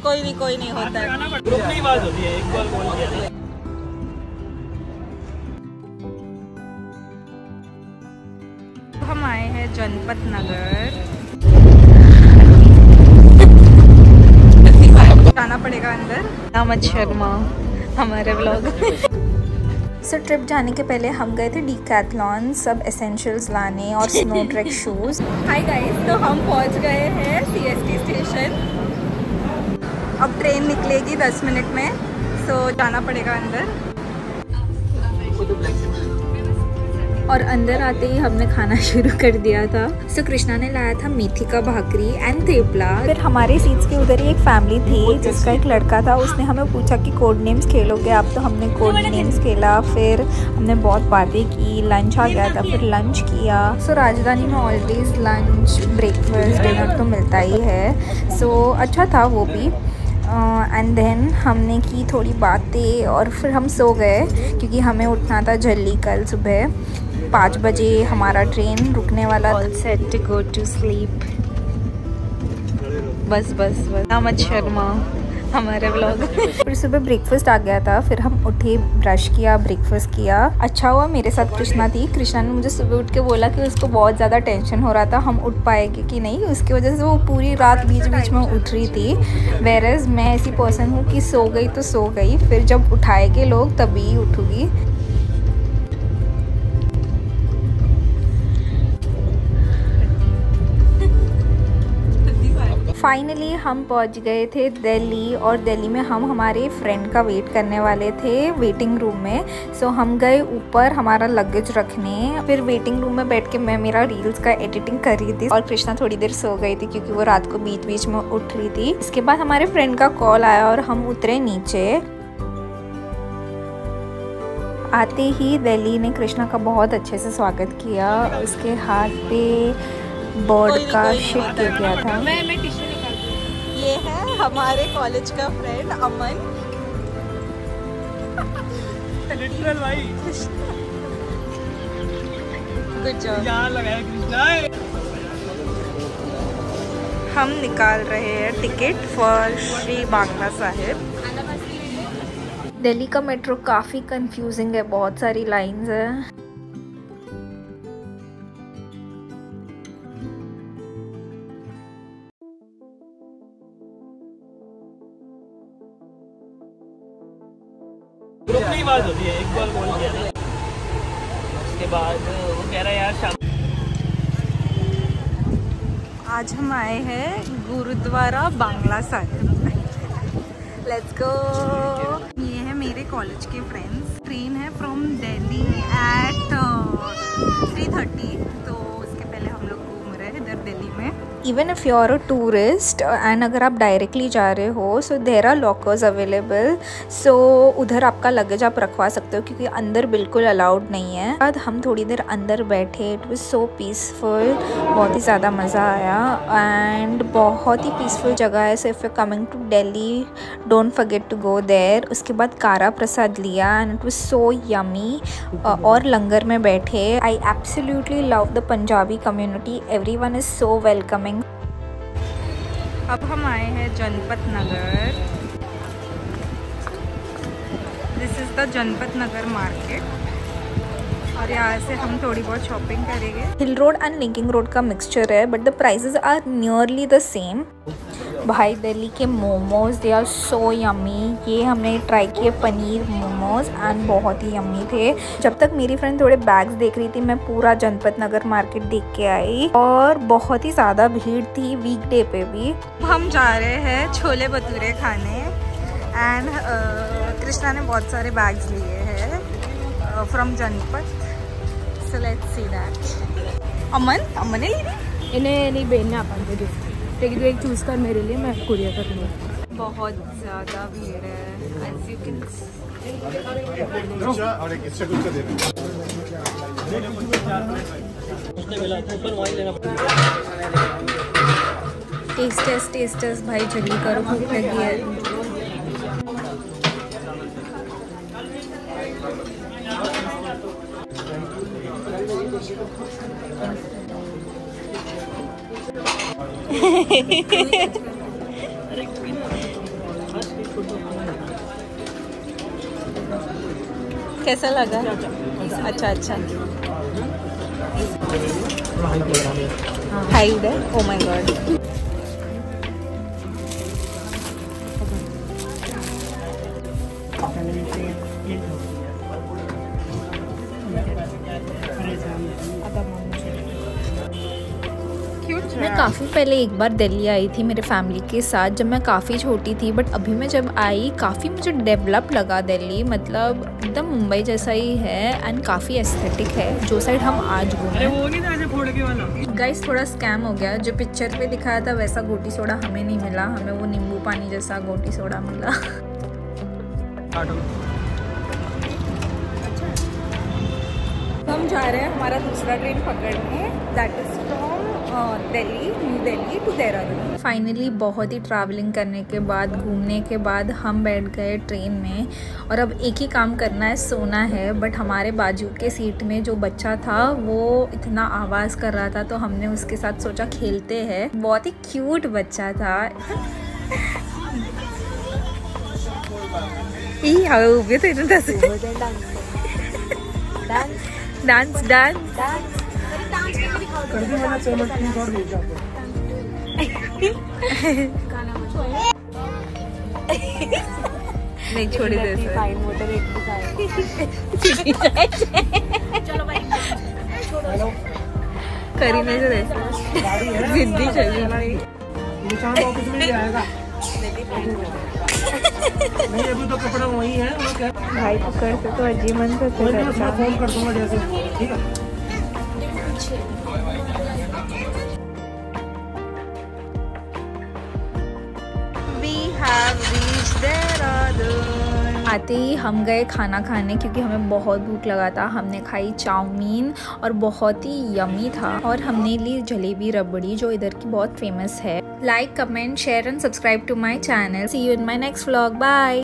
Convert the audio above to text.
कोई नहीं होता है। ग्रुप में ही बात होती है, एक बार बोल दिया। हम आए हैं जनपत नगर, जाना पड़ेगा अंदर। अमित शर्मा हमारे व्लॉग। सो ट्रिप जाने के पहले हम गए थे डीकैथलॉन सब एसेंशियल्स लाने और snow trek shoes. Hi guys, तो हम पहुंच गए हैं सीएसटी स्टेशन। अब ट्रेन निकलेगी 10 मिनट में, सो जाना पड़ेगा अंदर। और अंदर आते ही हमने खाना शुरू कर दिया था। सो कृष्णा ने लाया था मेथी का भाकरी एंड थेपला। फिर हमारे सीट्स के उधर ही एक फैमिली थी जिसका एक लड़का था, उसने हमें पूछा कि कोड नेम्स खेलोगे आप, तो हमने कोड नेम्स खेला। फिर हमने बहुत बातें की, लंच आ गया था, फिर लंच किया। सो राजधानी में ऑलवेज लंच ब्रेकफास्ट डिनर तो मिलता ही है, सो अच्छा था वो भी। एंड देन हमने की थोड़ी बातें और फिर हम सो गए क्योंकि हमें उठना था जल्दी कल सुबह 5 बजे हमारा ट्रेन रुकने वाला। All set to go to sleep. बस अमित शर्मा हमारे व्लॉग। फिर सुबह ब्रेकफास्ट आ गया था, फिर हम उठे, ब्रश किया, ब्रेकफास्ट किया। अच्छा हुआ मेरे साथ कृष्णा थी। कृष्णा ने मुझे सुबह उठ के बोला कि उसको बहुत ज़्यादा टेंशन हो रहा था हम उठ पाएंगे कि नहीं, उसकी वजह से वो पूरी रात बीच में उठ रही थी। वेरएज मैं ऐसी पर्सन हूँ कि सो गई तो सो गई, फिर जब उठाएंगे लोग तभी उठूँगी। फाइनली हम पहुंच गए थे दिल्ली, और दिल्ली में हम हमारे फ्रेंड का वेट करने वाले थे वेटिंग रूम में। सो हम गए ऊपर हमारा लगेज रखने। फिर वेटिंग रूम में बैठ के मैं मेरा रील्स का एडिटिंग कर रही थी और कृष्णा थोड़ी देर सो गई थी क्योंकि वो रात को बीच में उठ रही थी। इसके बाद हमारे फ्रेंड का कॉल आया और हम उतरे नीचे। आते ही दिल्ली ने कृष्णा का बहुत अच्छे से स्वागत किया। उसके हाथ पे बोर्ड का शिट किया गया था। ये है हमारे कॉलेज का फ्रेंड अमन। लिटरल भाई गुड जॉब। यहाँ लगाया कृष्णा। हम निकाल रहे हैं टिकट फॉर श्री बांग्ला साहिब। दिल्ली का मेट्रो काफ़ी कंफ्यूजिंग है, बहुत सारी लाइंस है। ग्रुप में ही बात होती है, एक बार बोल दिया ना। उसके बाद वो कह रहा है यार शाम। आज हम आए हैं गुरुद्वारा बांग्ला साहिब। Let's go. ये है मेरे कॉलेज के फ्रेंड्स। ट्रेन है फ्रॉम दिल्ली एट 3:30, तो उसके पहले हम लोग घूम रहे हैं इधर दिल्ली में। Even if you are a tourist and अगर आप डायरेक्टली जा रहे हो, so there are lockers available. So उधर आपका लगेज आप रखवा सकते हो क्योंकि अंदर बिल्कुल अलाउड नहीं है। बाद हम थोड़ी देर अंदर बैठे, इट वाज सो पीसफुल, बहुत ही ज़्यादा मज़ा आया एंड बहुत ही पीसफुल जगह है। So if you coming to Delhi don't forget to go there. उसके बाद कारा प्रसाद लिया and it was so yummy. और लंगर में बैठे। I absolutely love the Punjabi community, everyone is so welcoming. अब हम आए हैं Janpath Nagar. This is the Janpath Nagar market और यहाँ से हम थोड़ी बहुत शॉपिंग करेंगे। Hill road and linking road का मिक्सचर है but the prices are nearly the same. भाई दिल्ली के momos they are so yummy. ये हमने ट्राई किए पनीर मोमोज एंड बहुत ही यम्मी थे। जब तक मेरी फ्रेंड थोड़े बैग्स देख रही थी मैं पूरा जनपत नगर मार्केट देख के आई और बहुत ही ज़्यादा भीड़ थी वीकडे पे भी। हम जा रहे हैं छोले भटूरे खाने एंड कृष्णा ने बहुत सारे बैग्स लिए हैं from Janpath. So let's see that. Aman ने ली थी? इन्हें नहीं बेचने अपन को गिफ्ट, लेकिन तो एक चूज़ कर मेरे लिए, मैं कुरियर कर लूँगी। बहुत ज़्यादा भीड़ है एज यू कैन। टेस्टर्स भाई जल्दी करो, भूख लगी है। कैसा लगा? अच्छा अच्छा, हाइड है। Oh my god. मैं काफ़ी पहले एक बार दिल्ली आई थी मेरे फैमिली के साथ, जब मैं काफ़ी छोटी थी। बट अभी मैं जब आई काफ़ी मुझे डेवलप लगा दिल्ली, मतलब एकदम मुंबई जैसा ही है एंड काफ़ी एस्थेटिक है जो साइड हम आज घूमे। गाइस थोड़ा स्कैम हो गया, जो पिक्चर पे दिखाया था वैसा गोटी सोडा हमें नहीं मिला, हमें वो नींबू पानी जैसा गोटी सोडा मिला। हम जा रहे हैं हमारा दूसरा ट्रेन पकड़ने, that is from Delhi, new Delhi to Dehradun. Finally बहुत ही ट्रैवलिंग करने के बाद, घूमने के बाद हम बैठ गए ट्रेन में और अब एक ही काम करना है, सोना है। बट हमारे बाजू के सीट में जो बच्चा था वो इतना आवाज़ कर रहा था तो हमने उसके साथ सोचा खेलते हैं। बहुत ही क्यूट बच्चा था। डांस डांस नहीं छोड़ी दे करीने से जिद्दी चाहिए ऑफिस में जाएगा। नहीं अभी तो कपड़ा वही है। भाई को करते तो अजीब मन से फोन कर दूंगा जैसे, ठीक है। आते ही हम गए खाना खाने क्योंकि हमें बहुत भूख लगा था। हमने खाई चाउमीन और बहुत ही यमी था, और हमने ली जलेबी रबड़ी जो इधर की बहुत फेमस है। Like, comment, share and subscribe to my channel. See you in my next vlog. Bye.